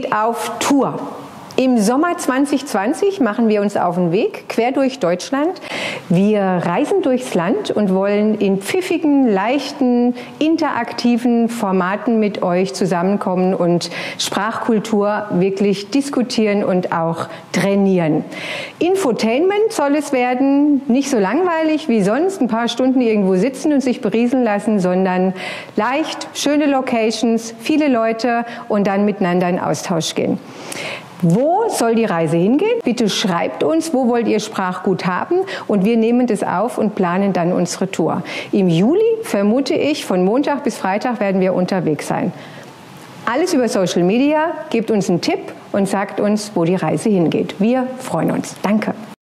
geht auf Tour. Im Sommer 2020 machen wir uns auf den Weg, quer durch Deutschland. Wir reisen durchs Land und wollen in pfiffigen, leichten, interaktiven Formaten mit euch zusammenkommen und Sprachkultur wirklich diskutieren und auch trainieren. Infotainment soll es werden, nicht so langweilig wie sonst, ein paar Stunden irgendwo sitzen und sich berieseln lassen, sondern leicht, schöne Locations, viele Leute und dann miteinander in Austausch gehen. Wo soll die Reise hingehen? Bitte schreibt uns, wo wollt ihr Sprachgut haben, und wir nehmen das auf und planen dann unsere Tour. Im Juli, vermute ich, von Montag bis Freitag werden wir unterwegs sein. Alles über Social Media, gebt uns einen Tipp und sagt uns, wo die Reise hingeht. Wir freuen uns. Danke.